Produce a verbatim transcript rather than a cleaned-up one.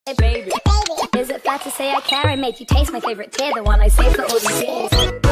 Hey baby, is it fair to say I care? I made you taste my favorite tear, the one I saved for all these years.